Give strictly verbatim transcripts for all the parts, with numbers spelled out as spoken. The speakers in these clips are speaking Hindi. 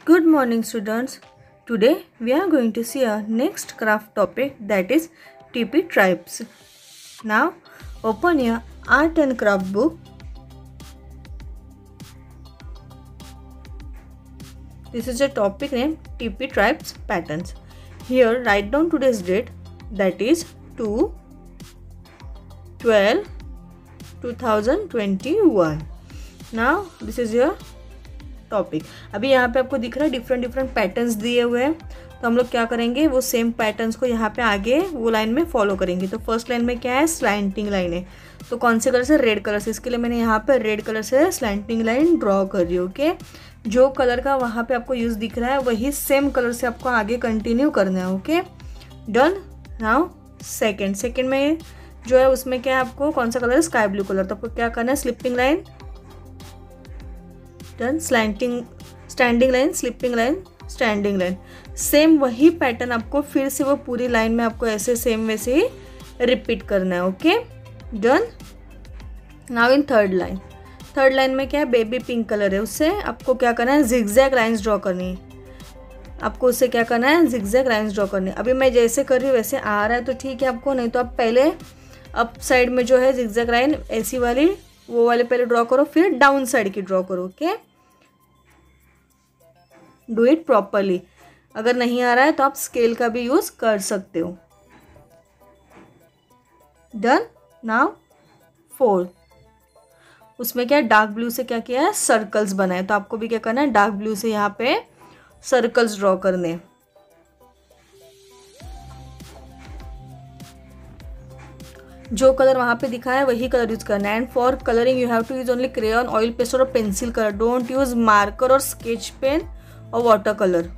Good morning students. Today we are going to see our next craft topic, that is T P tribes. Now open your art and craft book. This is a topic named T P tribes patterns. Here write down today's date, that is two twelve twenty twenty-one. Now this is your topic. अभी यहाँ पे आपको दिख रहा है डिफरेंट डिफरेंट पैटर्न्स दिए हुए हैं, तो हम लोग क्या करेंगे, वो सेम पैटर्न्स को यहाँ पे आगे वो लाइन में फॉलो करेंगे. तो फर्स्ट लाइन में क्या है, स्लैंटिंग लाइन है. तो कौन से कलर से, रेड कलर से. इसके लिए मैंने यहाँ पे रेड कलर से स्लैंटिंग लाइन ड्रॉ कर रही हूँ. ओके, जो कलर का वहाँ पे आपको यूज़ दिख रहा है वही सेम कलर से आपको आगे कंटिन्यू करना है. Okay, done. Now second second में जो है उसमें क्या है, आपको कौन सा कलर है, स्काई ब्लू कलर. तो आपको क्या करना है, sleeping line, done. Slanting standing line, sleeping line, standing line. Same वही पैटर्न आपको फिर से वो पूरी लाइन में आपको ऐसे सेम वैसे ही रिपीट करना है. Okay, done. Now in third line. Third line में क्या है, बेबी पिंक कलर है, उससे आपको क्या करना है, जिगजैग लाइंस ड्रॉ करनी है. आपको उससे क्या करना है, जिगजैग लाइंस ड्रॉ करनी है. अभी मैं जैसे कर रही हूँ वैसे आ रहा है तो ठीक है आपको, नहीं तो आप पहले अप साइड में जो है जिगजैग लाइन ऐसी वाली वो वाले पहले ड्रॉ करो, फिर डाउन साइड की ड्रॉ करो. Okay, do it properly. अगर नहीं आ रहा है तो आप स्केल का भी यूज कर सकते हो. डन. नाउ फोर्थ, उसमें क्या है, डार्क ब्लू से क्या किया है, सर्कल्स बनाए. तो आपको भी क्या करना है, डार्क ब्लू से यहाँ पे सर्कल्स ड्रॉ करने. जो कलर वहाँ पे दिखा है वही कलर यूज करना है. And for colouring you have to use only crayon, oil pastel और pencil colour. Don't use marker और स्केच पेन और water colour.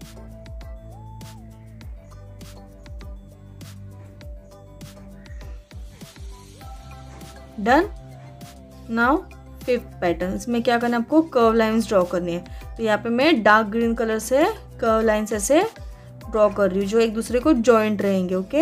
Done. Now fifth pattern, इसमें क्या करना है, आपको कर्व लाइंस ड्रॉ करनी है. तो यहाँ पे मैं डार्क ग्रीन कलर से कर्व लाइंस ऐसे ड्रॉ कर रही हूँ जो एक दूसरे को जॉइंट रहेंगे. Okay,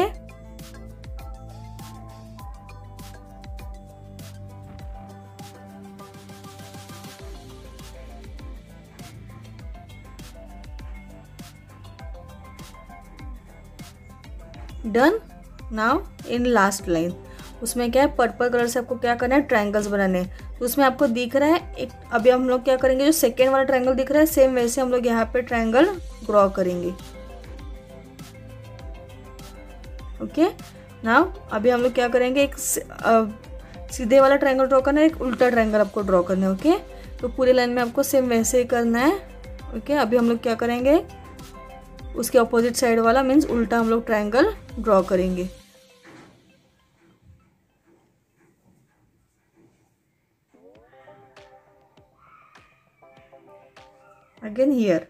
done. Now in last line, उसमें क्या है, पर्पल कलर से आपको क्या करना है, ट्रायंगल्स बनाने हैं. तो उसमें आपको दिख रहा है एक, अभी हम लोग क्या करेंगे, जो सेकेंड वाला ट्रायंगल दिख रहा है सेम वैसे हम लोग यहाँ पे ट्रायंगल ड्रॉ करेंगे. ओके, नाउ अभी हम लोग क्या करेंगे, एक सीधे वाला ट्रायंगल ड्रॉ करना है, एक उल्टा ट्रायंगल आपको ड्रॉ करना है. ओके, तो पूरी लाइन में आपको सेम वैसे ही करना है. ओके, अभी हम लोग क्या करेंगे, उसके अपोजिट साइड वाला मीन्स उल्टा हम लोग ट्रायंगल ड्रॉ करेंगे. Again here.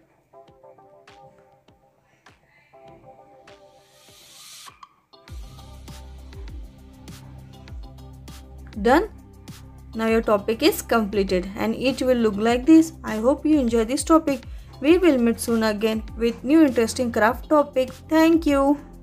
Done. Now your topic is completed and it will look like this. I hope you enjoy this topic. We will meet soon again with new interesting craft topic. Thank you.